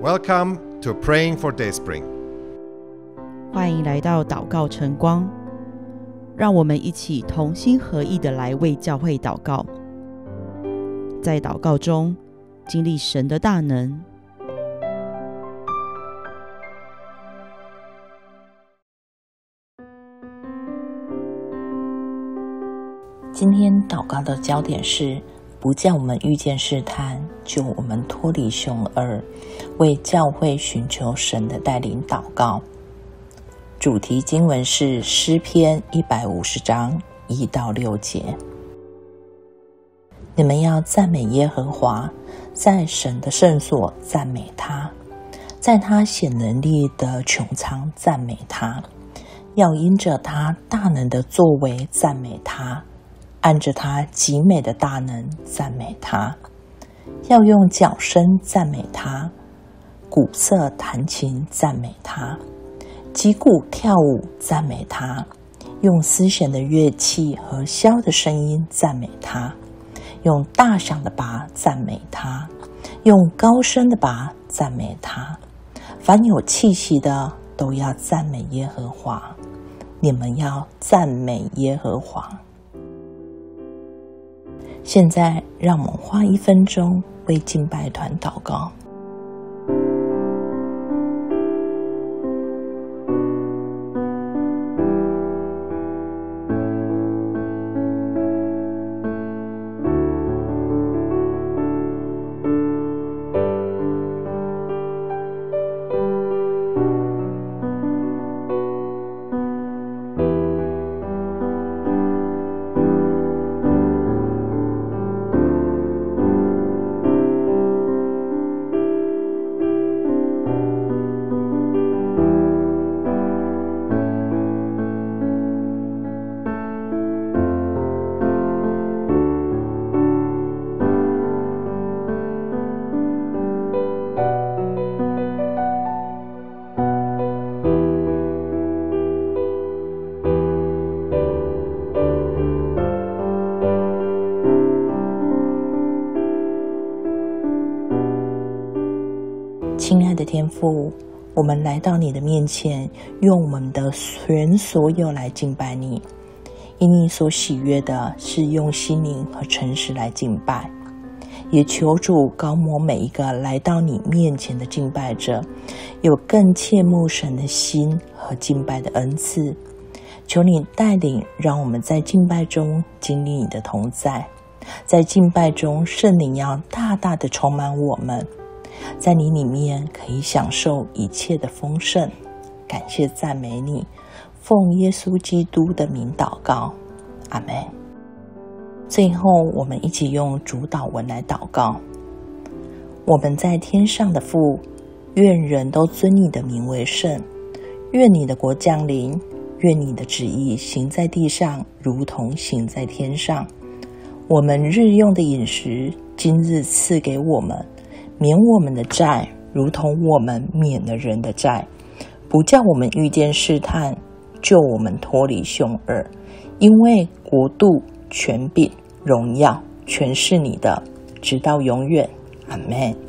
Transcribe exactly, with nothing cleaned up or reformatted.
Welcome to Praying for Dayspring. 欢迎来到祷告晨光，让我们一起同心合意的来为教会祷告，在祷告中经历神的大能。 今天祷告的焦点是不叫我们遇见试探，救我们脱离凶恶，为教会寻求神的带领祷告。主题经文是诗篇一百五十章一到六节。你们要赞美耶和华，在神的圣所赞美他，在他显能力的穹苍赞美他，要因着他大能的作为赞美他，按着他极美的大能赞美他，要用角声赞美他，鼓瑟弹琴赞美他，击鼓跳舞赞美他，用丝弦的乐器和箫的声音赞美他，用大响的钹赞美他，用高声的钹赞美他。凡有气息的都要赞美耶和华，你们要赞美耶和华。现在让我们花一分钟为敬拜团祷告。亲爱的天父，我们来到你的面前，用我们的全所有来敬拜你。因你所喜悦的是用心灵和诚实来敬拜，也求主膏抹每一个来到你面前的敬拜者，有更切慕神的心和敬拜的恩赐。求你带领，让我们在敬拜中经历你的同在，在敬拜中圣灵要大大的充满我们，在你里面可以享受一切的丰盛。感谢赞美你，奉耶稣基督的名祷告，阿们。最后我们一起用主祷文来祷告。我们在天上的父，愿人都尊你的名为圣，愿你的国降临，愿你的旨意行在地上如同行在天上。我们日用的饮食今日赐给我们，免我们的债，如同我们免了人的债，不叫我们遇见试探，救我们脱离凶恶。因为国度、权柄、荣耀全是你的，直到永远，阿们。